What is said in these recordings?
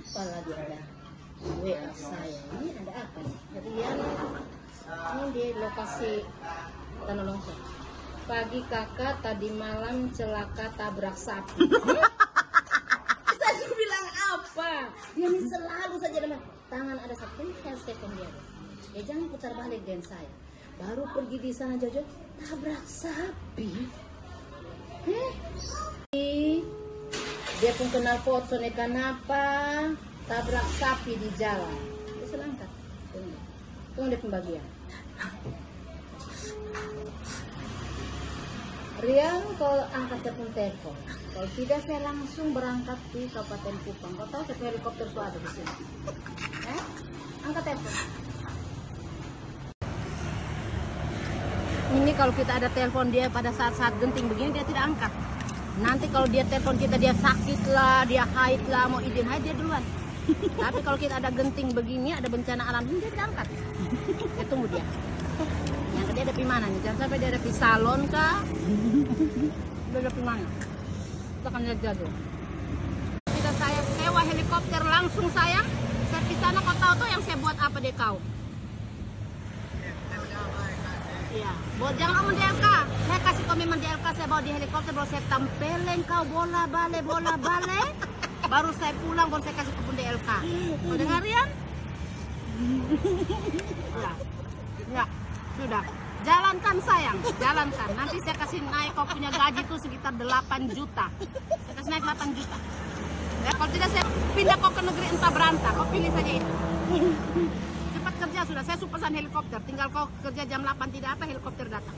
apalagi ada WA saya. Ini ada apa nih? Rian, ini di lokasi Tanah Longsor. Pagi kakak, tadi malam celaka tabrak sapi. Saya bilang apa? Dia ini selalu saja dengan tangan ada satu second dia. Ya jangan putar balik dengan saya. Baru pergi di sana Jojo, tabrak sapi. Dia pun kenal pot kenapa tabrak sapi di jalan. Dia selangkah. Tunggu dia pembagian. Rian, kalau angkat telepon, kalau tidak saya langsung berangkat di Kabupaten Kupang. Kau tahu saya helikopter itu ada di sini. Angkat telepon. Ini kalau kita ada telepon dia pada saat-saat genting begini dia tidak angkat. Nanti kalau dia telepon kita dia sakit lah, dia haid lah, mau izin haid dia duluan. Tapi kalau kita ada genting begini, ada bencana alam dia tidak angkat. Saya tunggu dia. Yang dia ada di mana nih? Jangan sampai dia ada di salon kah? Dia ada di mana? Kita akan lihat jadwal. Kita saya sewa helikopter langsung sayang. Saya di sana kau tahu tuh yang saya buat apa deh kau? Iya, jangan kamu di LK. Saya kasih komitmen di LK, saya bawa di helikopter, baru saya tempelin kau bola bale. Baru saya pulang, baru saya kasih kebun di LK. Kau dengar Rian? Ya, sudah. Jalankan sayang, jalankan. Nanti saya kasih naik, kau punya gaji tuh sekitar 8 juta. Saya kasih naik 8 juta. Ya, kalau tidak saya pindah kau ke negeri entah berantah, kau pilih saja itu. Cepat kerja sudah, saya pesan helikopter. Tinggal kau kerja jam 8 tidak apa, helikopter datang.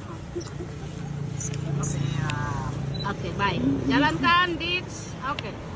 Oke, baik. Jalankan, Dix. Oke.